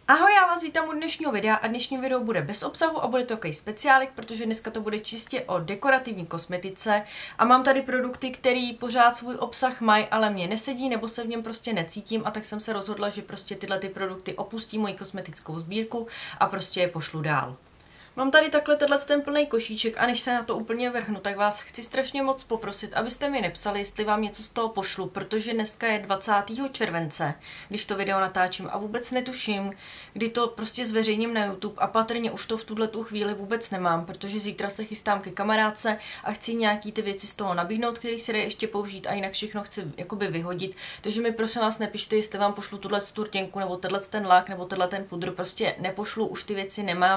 Ahoj, já vás vítám u dnešního videa a dnešní video bude bez obsahu a bude to takový speciálik, protože dneska to bude čistě o dekorativní kosmetice a mám tady produkty, které pořád svůj obsah mají, ale mě nesedí nebo se v něm prostě necítím a tak jsem se rozhodla, že prostě tyhle ty produkty opustí moji kosmetickou sbírku a prostě je pošlu dál. Mám tady takhle ten plný košíček a než se na to úplně vrhnu, tak vás chci strašně moc poprosit, abyste mi nepsali, jestli vám něco z toho pošlu, protože dneska je 20. července, když to video natáčím a vůbec netuším, kdy to prostě zveřejním na YouTube a patrně už to v tuhletu chvíli vůbec nemám, protože zítra se chystám ke kamarádce a chci nějaký ty věci z toho nabídnout, které se dají ještě použít a jinak všechno chci jakoby vyhodit, takže mi prosím vás nepište, jestli vám pošlu tuhle turtěnku nebo ten lák nebo ten pudr, prostě nepošlu, už ty věci nemám.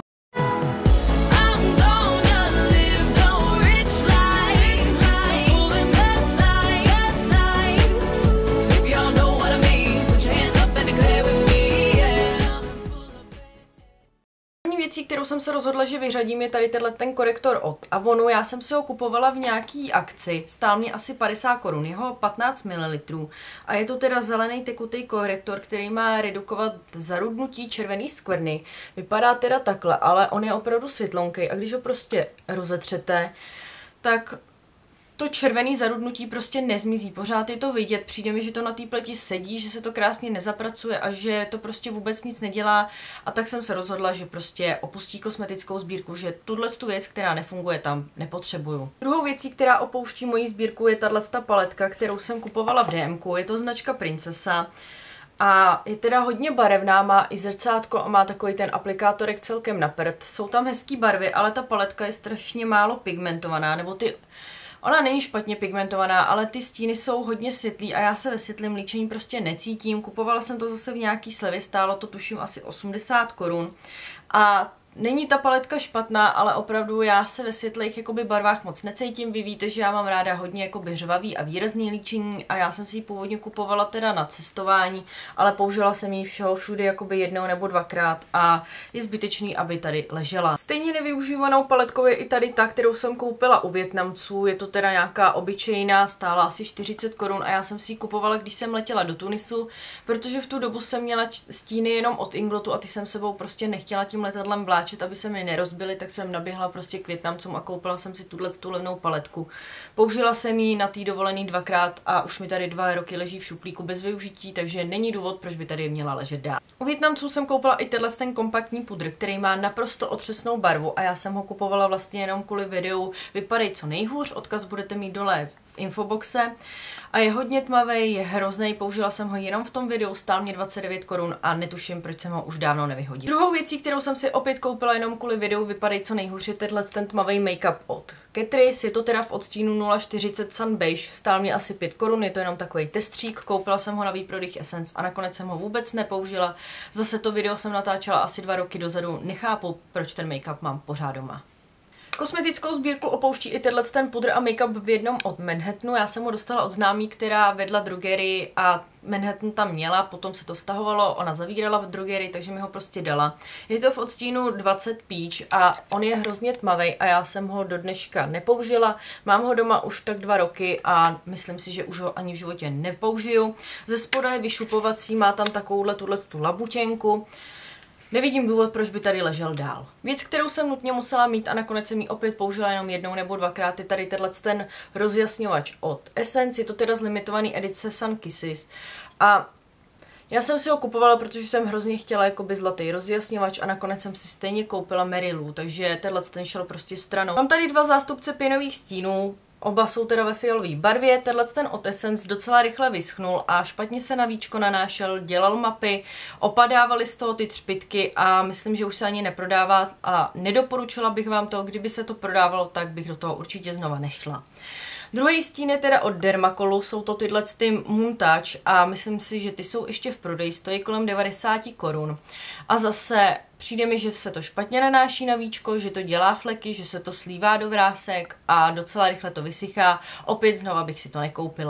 Věcí, kterou jsem se rozhodla, že vyřadím, je tady ten korektor od Avonu. Já jsem si ho kupovala v nějaký akci, stál mě asi 50 korun, jeho 15 ml. A je to teda zelený tekutý korektor, který má redukovat zarudnutí červený skvrny. Vypadá teda takhle, ale on je opravdu světlonký a když ho prostě rozetřete, tak to červený zarudnutí prostě nezmizí, pořád je to vidět, přijde mi, že to na té pleti sedí, že se to krásně nezapracuje a že to prostě vůbec nic nedělá a tak jsem se rozhodla, že prostě opustí kosmetickou sbírku, že tu věc, která nefunguje, tam nepotřebuju. Druhou věcí, která opouští moji sbírku, je tato paletka, kterou jsem kupovala v DMku, je to značka Princesa. A je teda hodně barevná, má i zrcátko a má takový ten aplikátorek celkem na prd. Jsou tam hezký barvy, ale ta paletka je strašně málo pigmentovaná, nebo ona není špatně pigmentovaná, ale ty stíny jsou hodně světlý a já se ve světlém líčení prostě necítím. Kupovala jsem to zase v nějaký slevě, stálo to tuším asi 80 korun. A není ta paletka špatná, ale opravdu já se ve světlých jakoby barvách moc necítím. Vy víte, že já mám ráda hodně jakoby řvavý a výrazný líčení a já jsem si ji původně kupovala teda na cestování, ale použila jsem ji všude jakoby jednou nebo dvakrát a je zbytečný, aby tady ležela. Stejně nevyužívanou paletkou je i tady ta, kterou jsem koupila u Vietnamců. Je to teda nějaká obyčejná, stála asi 40 korun a já jsem si ji kupovala, když jsem letěla do Tunisu, protože v tu dobu jsem měla stíny jenom od Inglotu a ty jsem sebou prostě nechtěla tím letadlem vláčet, aby se mi nerozbily, tak jsem naběhla prostě k Vietnamcům a koupila jsem si tu levnou paletku. Použila jsem ji na té dovolený dvakrát a už mi tady 2 roky leží v šuplíku bez využití, takže není důvod, proč by tady měla ležet dál. U Vietnamců jsem koupila i ten kompaktní pudr, který má naprosto otřesnou barvu a já jsem ho kupovala vlastně jenom kvůli videu Vypadej co nejhůř, odkaz budete mít dole v infoboxe a je hodně tmavý, je hrozný, použila jsem ho jenom v tom videu, stál mě 29 korun a netuším, proč jsem ho už dávno nevyhodila. Druhou věcí, kterou jsem si opět koupila jenom kvůli videu Vypadej co nejhůř, je ten tmavý make-up od Catrice, je to teda v odstínu 040 Sun Beige, stál mě asi 5 korun, je to jenom takový testřík, koupila jsem ho na výprodej Essence a nakonec jsem ho vůbec nepoužila. Zase to video jsem natáčela asi 2 roky dozadu, nechápu, proč ten make-up mám pořád doma. Kosmetickou sbírku opouští i ten pudr a make-up v jednom od Manhattanu. Já jsem ho dostala od známý, která vedla drogerii a Manhattan tam měla, potom se to stahovalo, ona zavírala v drogerii, takže mi ho prostě dala. Je to v odstínu 20 Peach a on je hrozně tmavý a já jsem ho do dneška nepoužila. Mám ho doma už tak 2 roky a myslím si, že už ho ani v životě nepoužiju. Ze spoda je vyšupovací, má tam takovouhle tu labutěnku. Nevidím důvod, proč by tady ležel dál. Věc, kterou jsem nutně musela mít a nakonec jsem ji opět použila jenom jednou nebo dvakrát, je tady ten rozjasňovač od Essence, je to teda z limitované edice Sun Kisses. A já jsem si ho kupovala, protože jsem hrozně chtěla jakoby zlatý rozjasňovač a nakonec jsem si stejně koupila Mary Lou, takže ten šel prostě stranou. Mám tady 2 zástupce pěnových stínů. Oba jsou teda ve fialové barvě, ten od Essence docela rychle vyschnul a špatně se na víčko nanášel, dělal mapy, opadávaly z toho ty třpytky a myslím, že už se ani neprodává a nedoporučila bych vám to, kdyby se to prodávalo, tak bych do toho určitě znova nešla. Druhý stín je teda od Dermacolu, jsou to ty Moon Touch a myslím si, že ty jsou ještě v prodeji, stojí kolem 90 korun. A zase přijde mi, že se to špatně nanáší na víčko, že to dělá fleky, že se to slívá do vrásek a docela rychle to vysychá. Opět znova bych si to nekoupila.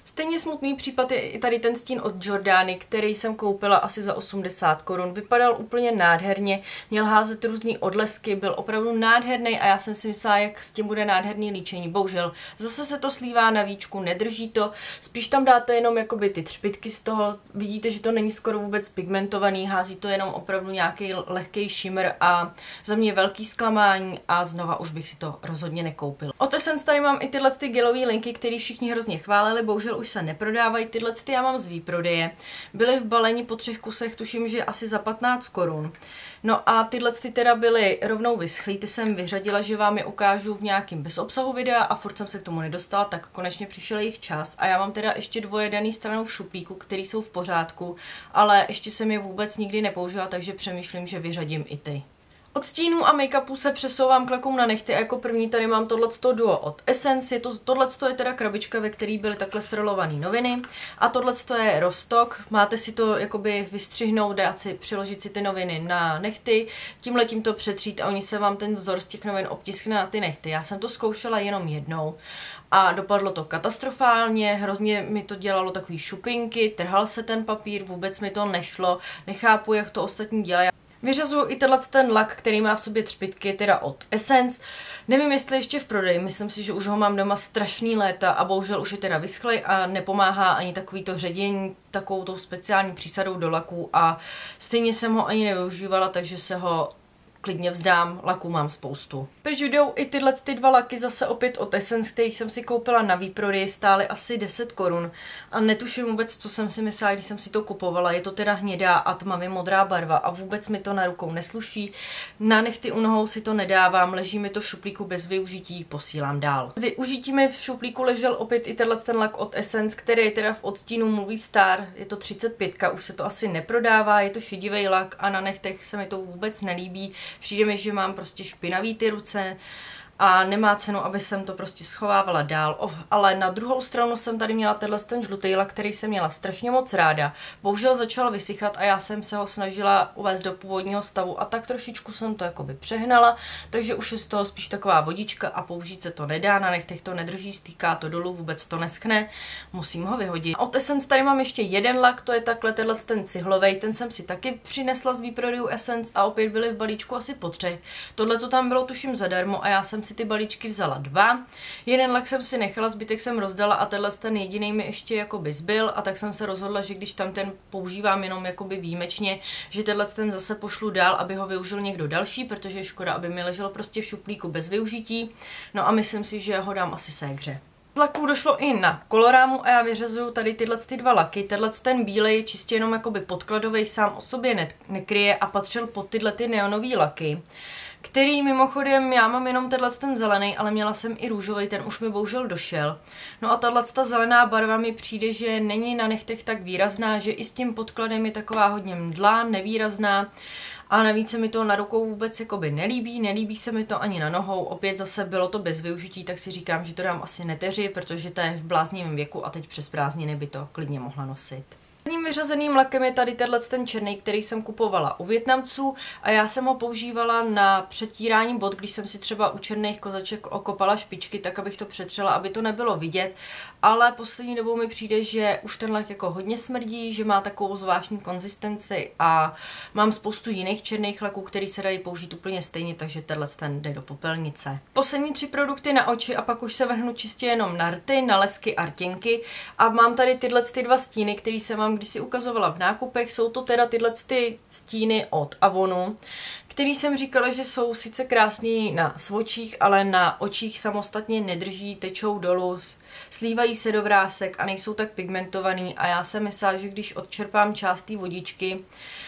Stejně smutný případ je i tady ten stín od Jordany, který jsem koupila asi za 80 korun. Vypadal úplně nádherně, měl házet různý odlesky, byl opravdu nádherný a já jsem si myslela, jak s tím bude nádherný líčení. Bohužel, zase se to slívá na víčku, nedrží to, spíš tam dáte jenom jakoby ty třpytky z toho, vidíte, že to není skoro vůbec pigmentovaný, hází to jenom opravdu nějaký lehký shimmer a za mě velký zklamání a znova už bych si to rozhodně nekoupil. Od Essence tady mám i tyhle ty gelové linky, které všichni hrozně chválili, bohužel už se neprodávají, tyhle ty já mám z výprodeje. Byly v balení po 3 kusech, tuším, že asi za 15 korun. No a tyhle ty teda byly rovnou vyschlý, ty jsem vyřadila, že vám je ukážu v nějakým bez obsahu videa a furt jsem se k tomu nedostala, tak konečně přišel jejich čas a já mám teda ještě 2 daný stranou v šuplíku, který jsou v pořádku, ale ještě jsem je vůbec nikdy nepoužila, takže přemýšlím, že vyřadím i ty. Od stínů a make-upu se přesouvám k lakům na nehty a jako první tady mám tohleto duo od Essence. Tohleto je teda krabička, ve které byly takhle srolované noviny a tohleto je roztok. Máte si to jakoby vystřihnout, dát si, přiložit si ty noviny na nehty, tímhletím to přetřít a oni se vám ten vzor z těch novin obtiskne na ty nehty. Já jsem to zkoušela jenom jednou a dopadlo to katastrofálně, hrozně mi to dělalo takový šupinky, trhal se ten papír, vůbec mi to nešlo, nechápu, jak to ostatní dělají. Vyřazuju i ten lak, který má v sobě třpytky, teda od Essence. Nevím, jestli ještě v prodeji, myslím si, že už ho mám doma strašný léta a bohužel už je teda vyschlej a nepomáhá ani takový to ředění takovou tou speciální přísadou do laků a stejně jsem ho ani nevyužívala, takže se ho klidně vzdám, laků mám spoustu. Pryč jdou i tyhle ty 2 laky zase opět od Essence, kterých jsem si koupila na výprodeji, stály asi 10 korun a netuším vůbec, co jsem si myslela, když jsem si to kupovala. Je to teda hnědá a tmavě modrá barva a vůbec mi to na rukou nesluší. Na nehty u nohou si to nedávám, leží mi to v šuplíku bez využití, posílám dál. S využitím v šuplíku ležel opět i ten lak od Essence, který je teda v odstínu Movie Star, je to 35, už se to asi neprodává, je to šedivý lak a na nechtech se mi to vůbec nelíbí. Přijde mi, že mám prostě špinavý ty ruce a nemá cenu, aby jsem to prostě schovávala dál. Ale na druhou stranu jsem tady měla ten žlutý lak, který jsem měla strašně moc ráda. Bohužel začal vysychat a já jsem se ho snažila uvést do původního stavu a tak trošičku jsem to jakoby přehnala, takže už je z toho spíš taková vodička a použít se to nedá, na nechtech to nedrží, stýká to dolů, vůbec to neschne, musím ho vyhodit. Od Essence tady mám ještě jeden lak, to je takhle ten cihlovej, ten jsem si taky přinesla z výprodejů Essence a opět byly v balíčku asi po 3. Tohle to tam bylo tuším zadarmo a já jsem si ty balíčky vzala 2. Jeden lak jsem si nechala, zbytek jsem rozdala a ten jediný mi ještě jakoby zbyl a tak jsem se rozhodla, že když tam ten používám jenom jakoby výjimečně, že ten zase pošlu dál, aby ho využil někdo další, protože je škoda, aby mi ležel prostě v šuplíku bez využití. No a myslím si, že ho dám asi ségře. Z laků došlo i na kolorámu a já vyřazuju tady tyhle 2 laky. Ten bílej je čistě jenom jakoby podkladový, sám o sobě nekryje a patřil pod tyhle ty neonový laky, který mimochodem já mám jenom ten zelený, ale měla jsem i růžový, ten už mi bohužel došel. No a ta zelená barva mi přijde, že není na nechtech tak výrazná, že i s tím podkladem je taková hodně mdlá, nevýrazná a navíc se mi to na rukou vůbec jakoby nelíbí se mi to ani na nohou, opět zase bylo to bez využití, tak si říkám, že to dám asi neteři, protože to je v bláznivém věku a teď přes prázdniny by to klidně mohla nosit. Prvním vyřazeným lakem je tady ten černý, který jsem kupovala u Vietnamců a já jsem ho používala na přetírání bot, když jsem si třeba u černých kozaček okopala špičky, tak abych to přetřela, aby to nebylo vidět, ale poslední dobou mi přijde, že už ten lak jako hodně smrdí, že má takovou zvláštní konzistenci a mám spoustu jiných černých laků, který se dají použít úplně stejně, takže ten jde do popelnice. Poslední 3 produkty na oči a pak už se vrhnu čistě jenom na rty, na lesky a rtěnky a mám tady tyhle 2 stíny, který jsem vám když si ukazovala v nákupech, jsou to teda tyhle stíny od Avonu, který jsem říkala, že jsou sice krásný na svočích, ale na očích samostatně nedrží, tečou dolů, slívají se do vrásek a nejsou tak pigmentovaný a já jsem myslela, že když odčerpám část té vodičky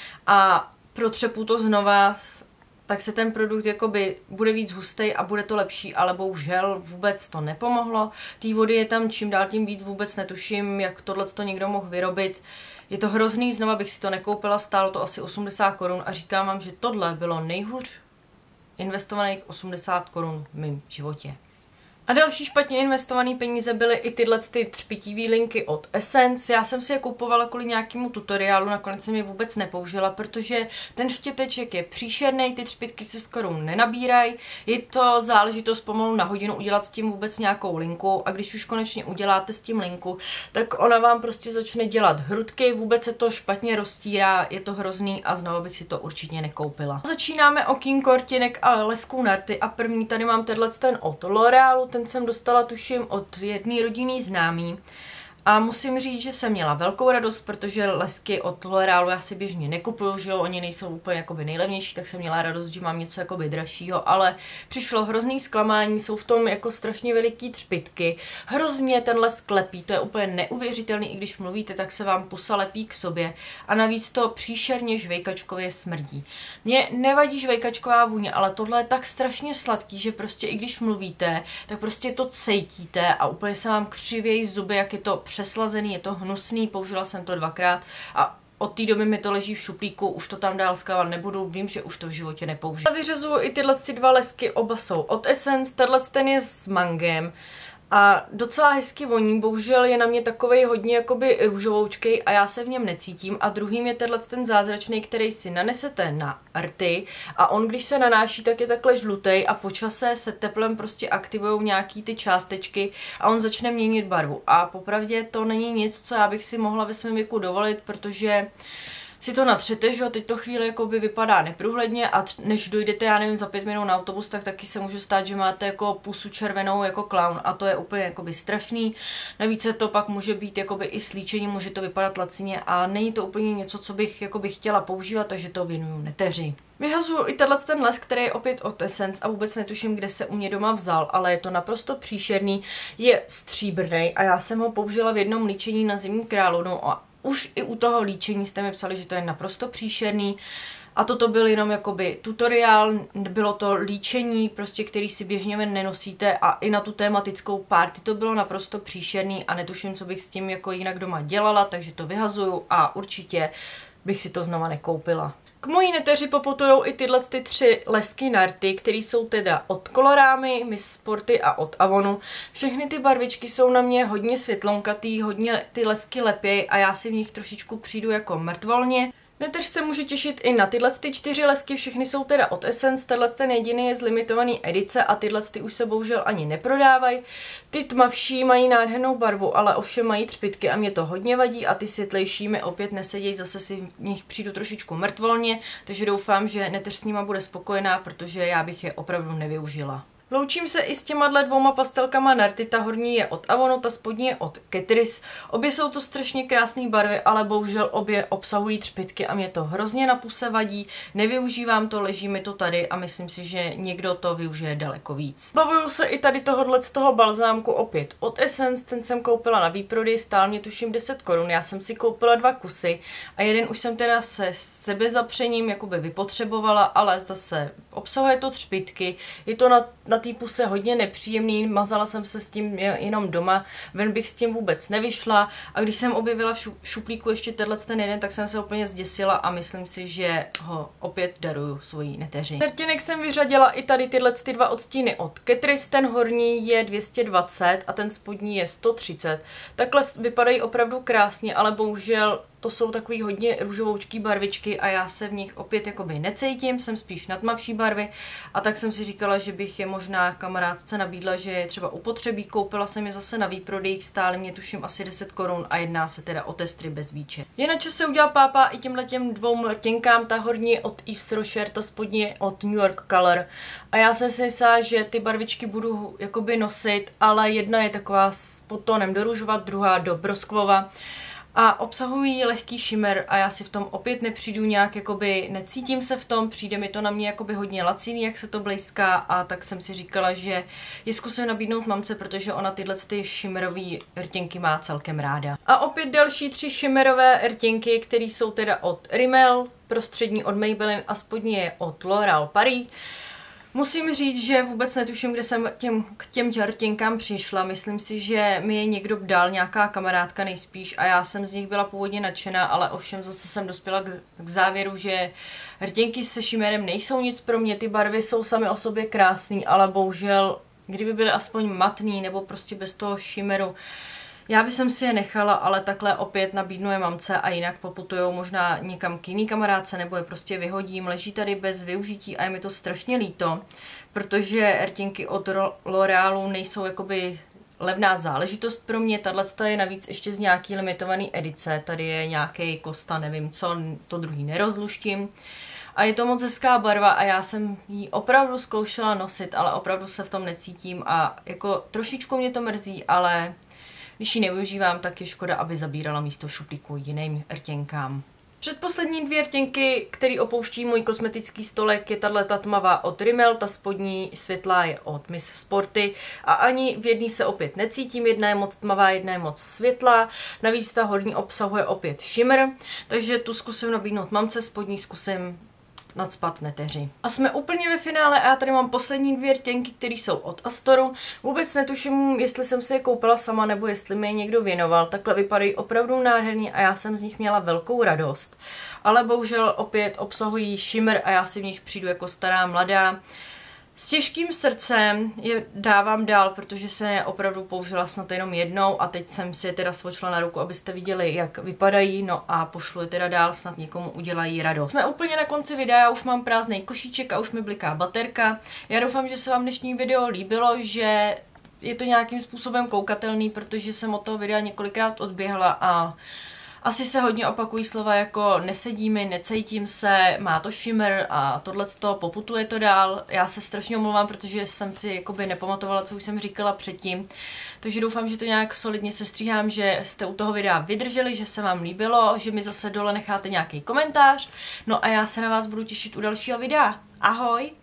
a protřepu to znova, tak se ten produkt jakoby bude víc hustý a bude to lepší, ale bohužel vůbec to nepomohlo. Té vody je tam čím dál tím víc, vůbec netuším, jak tohle to někdo mohl vyrobit. Je to hrozný, znova bych si to nekoupila, stálo to asi 80 korun a říkám vám, že tohle bylo nejhůř investovaných 80 korun v mém životě. A další špatně investované peníze byly i tyhle ty třpitivý linky od Essence. Já jsem si je kupovala kvůli nějakému tutoriálu, nakonec jsem je vůbec nepoužila, protože ten štěteček je příšerný, ty třpitky se skoro nenabírají. Je to záležitost pomalu na hodinu udělat s tím vůbec nějakou linku a když už konečně uděláte s tím linku, tak ona vám prostě začne dělat hrudky, vůbec se to špatně roztírá, je to hrozný a znovu bych si to určitě nekoupila. Začínáme okýnko rtěnek a lesků na rty a první tady mám ten od L'Orealu, ten jsem dostala tuším od jedné rodinný známý. A musím říct, že jsem měla velkou radost, protože lesky od L'Orealu já si běžně nekupuju, že jo, oni nejsou úplně jakoby nejlevnější, tak jsem měla radost, že mám něco jakoby dražšího, ale přišlo hrozný zklamání, jsou v tom jako strašně veliký třpytky, hrozně ten lesk lepí, to je úplně neuvěřitelný, i když mluvíte, tak se vám pusa lepí k sobě a navíc to příšerně žvejkačkově smrdí. Mně nevadí žvejkačková vůně, ale tohle je tak strašně sladký, že prostě i když mluvíte, tak prostě to cejtíte a úplně se vám křivějí zuby, jak je to přeslazený, je to hnusný, použila jsem to 2krát a od té doby mi to leží v šuplíku, už to tam dál skávat nebudu, vím, že už to v životě nepoužiju. Vyřazuju i tyhle dva lesky, oba jsou od Essence, ten je s mangem a docela hezky voní, bohužel je na mě takovej hodně jakoby růžovoučkej a já se v něm necítím a druhým je ten zázračný, který si nanesete na rty a on když se nanáší, tak je takhle žlutej a po čase se teplem prostě aktivují nějaký ty částečky a on začne měnit barvu a popravdě to není nic, co já bych si mohla ve svém věku dovolit, protože si to natřete, že jo, teď to chvíli jakoby vypadá neprůhledně a než dojdete, já nevím, za 5 minut na autobus, tak taky se může stát, že máte jako pusu červenou jako klaun a to je úplně jakoby strašný. Navíc se to pak může být jakoby i slíčení, může to vypadat lacině a není to úplně něco, co bych jakoby chtěla používat, takže to věnuju neteři. Vyhazuju i ten lesk, který je opět od Essence a vůbec netuším, kde se u mě doma vzal, ale je to naprosto příšerný, je stříbrný a já jsem ho použila v jednom líčení na zimní královnu a už i u toho líčení jste mi psali, že to je naprosto příšerný a toto byl jenom jakoby tutoriál, bylo to líčení, prostě který si běžně ven nenosíte a i na tu tematickou party to bylo naprosto příšerný a netuším, co bych s tím jako jinak doma dělala, takže to vyhazuju a určitě bych si to znova nekoupila. K mojí neteři poputujou i tyhle 3 lesky na rty, které jsou teda od Colorami, Miss Sporty a od Avonu. Všechny ty barvičky jsou na mě hodně světlonkatý, hodně ty lesky lepěj a já si v nich trošičku přijdu jako mrtvolně. Neteř se může těšit i na tyhle 4 lesky, všechny jsou teda od Essence, ten jediný je z limitované edice a tyhle už se bohužel ani neprodávají. Ty tmavší mají nádhernou barvu, ale ovšem mají třpytky a mě to hodně vadí a ty světlejší mi opět nesedějí, zase si v nich přijdu trošičku mrtvolně, takže doufám, že neteř s nima bude spokojená, protože já bych je opravdu nevyužila. Loučím se i s těma 2 pastelkama na rty, ta horní je od Avonu, ta spodní je od Catrice. Obě jsou to strašně krásné barvy, ale bohužel obě obsahují třpytky a mě to hrozně na puse vadí. Nevyužívám to, leží mi to tady a myslím si, že někdo to využije daleko víc. Bavuju se i tady z toho balzámku opět od Essence, ten jsem koupila na výprodej, stál mě tuším 10 korun, já jsem si koupila 2 kusy a jeden už jsem teda se sebezapřením jakoby vypotřebovala, ale zase obsahuje to třpytky, je to na té puse hodně nepříjemný, mazala jsem se s tím jenom doma, ven bych s tím vůbec nevyšla a když jsem objevila v šuplíku ještě ten jeden, tak jsem se úplně zděsila a myslím si, že ho opět daruju svojí neteři. Z rtěnek jsem vyřadila i tady tyhle 2 odstíny od Catrice, ten horní je 220 a ten spodní je 130. Takhle vypadají opravdu krásně, ale bohužel to jsou takový hodně růžovoučký barvičky a já se v nich opět jakoby necítím, jsem spíš na tmavší barvy a tak jsem si říkala, že bych je možná kamarádce nabídla, že je třeba upotřebí, koupila jsem je zase na výprodej, stály mě tuším asi 10 korun a jedná se teda o testry bez výče. Je na čase udělat pápa i těmhletěm 2 rtěnkám, ta horní je od Yves Rocher, ta spodní je od New York Color a já jsem si myslela, že ty barvičky budu jakoby nosit, ale jedna je taková s podtónem do růžova, druhá do broskvova. A obsahují lehký šimmer a já si v tom opět nepřijdu nějak, jakoby necítím se v tom, přijde mi to na mě jakoby hodně laciný, jak se to blejská a tak jsem si říkala, že je zkusím nabídnout mamce, protože ona tyhle shimmerové rtěnky má celkem ráda. A opět další 3 shimmerové rtěnky, které jsou teda od Rimmel, prostřední od Maybelline a spodní je od L'Oréal Paris. Musím říct, že vůbec netuším, kde jsem k těm rtěnkám přišla. Myslím si, že mi je někdo dal, nějaká kamarádka nejspíš a já jsem z nich byla původně nadšená, ale ovšem zase jsem dospěla k závěru, že rtěnky se šimérem nejsou nic pro mě. Ty barvy jsou samy o sobě krásné, ale bohužel kdyby byly aspoň matný nebo prostě bez toho šimeru. Já bych si je nechala, ale takhle opět nabídnu je mamce a jinak poputujou možná někam k jiný kamarádce nebo je prostě vyhodím. Leží tady bez využití a je mi to strašně líto, protože rtěnky od L'Orealu nejsou jakoby levná záležitost pro mě. Tato je navíc ještě z nějaký limitovaný edice. Tady je nějaký Costa, nevím co, to druhý nerozluštím. A je to moc hezká barva a já jsem ji opravdu zkoušela nosit, ale opravdu se v tom necítím a jako trošičku mě to mrzí, ale když ji nevyužívám, tak je škoda, aby zabírala místo v šuplíku jiným rtěnkám. Předposlední dvě rtěnky, který opouští můj kosmetický stolek, je tato tmavá od Rimmel, ta spodní světlá je od Miss Sporty a ani v jedné se opět necítím, jedna je moc tmavá, jedna je moc světlá, navíc ta horní obsahuje opět shimmer, takže tu zkusím nabídnout mamce, spodní zkusím nacpat neteři. A jsme úplně ve finále a já tady mám poslední dvě rtěnky, které jsou od Astoru. Vůbec netuším, jestli jsem si je koupila sama nebo jestli mi je někdo věnoval. Takhle vypadají opravdu nádherný a já jsem z nich měla velkou radost. Ale bohužel opět obsahují shimmer a já si v nich přijdu jako stará mladá. S těžkým srdcem je dávám dál, protože se je opravdu použila snad jenom jednou a teď jsem si je teda svočila na ruku, abyste viděli, jak vypadají, no a pošlu je teda dál, snad někomu udělají radost. Jsme úplně na konci videa, už mám prázdný košíček a už mi bliká baterka. Já doufám, že se vám dnešní video líbilo, že je to nějakým způsobem koukatelný, protože jsem od toho videa několikrát odběhla a asi se hodně opakují slova jako nesedí mi, necítím se, má to shimmer a tohleto, poputuje to dál. Já se strašně omlouvám, protože jsem si jakoby nepamatovala, co už jsem říkala předtím. Takže doufám, že to nějak solidně sestříhám, že jste u toho videa vydrželi, že se vám líbilo, že mi zase dole necháte nějaký komentář. No a já se na vás budu těšit u dalšího videa. Ahoj!